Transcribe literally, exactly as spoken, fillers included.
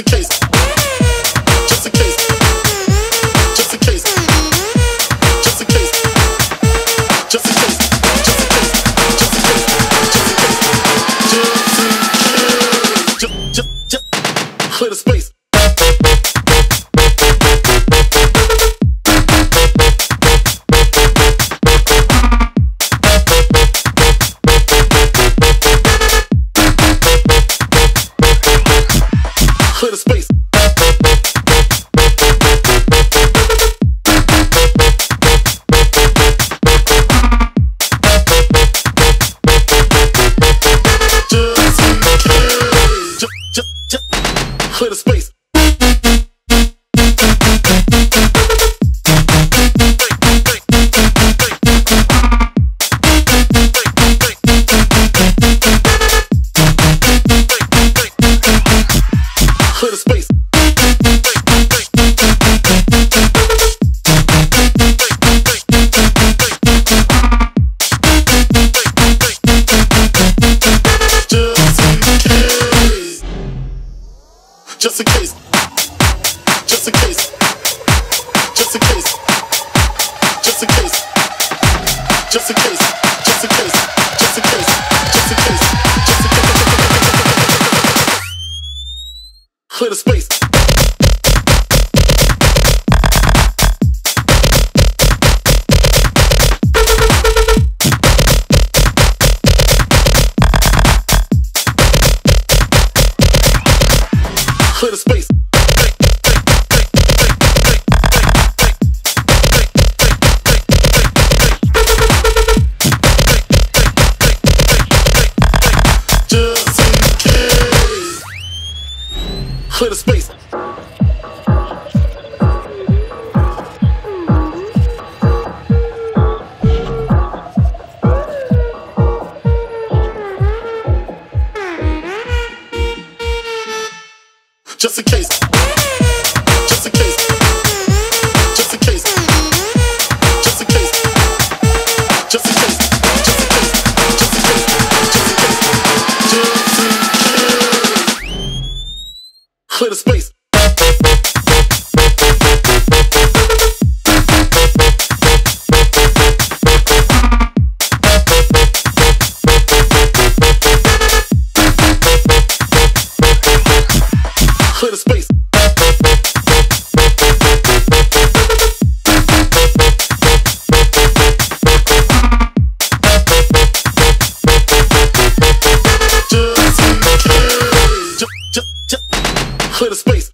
in case, just in case, just in case, just in case, just in case, just in case, just in case, just in case, just just just clear the space. Clear the space. Just, just, just, clear the space. Clear the space. Just in case, just in case, just in case, just in case, just in case, just in case, just in case, just in case, just in case, clear the space. Clear the space. Just in case. Clear the space. Just in case, just in case, just in case, just in case, just in case, just in case, just in case, just in case, clear the space. Clear the space. Just in case. Just, just, just clear the space.